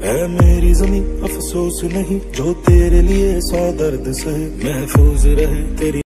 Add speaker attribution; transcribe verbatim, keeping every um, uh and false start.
Speaker 1: है मेरी ज़मीं अफसोस नहीं, जो तेरे लिए सौ दर्द सहे, महफूज रहे तेरी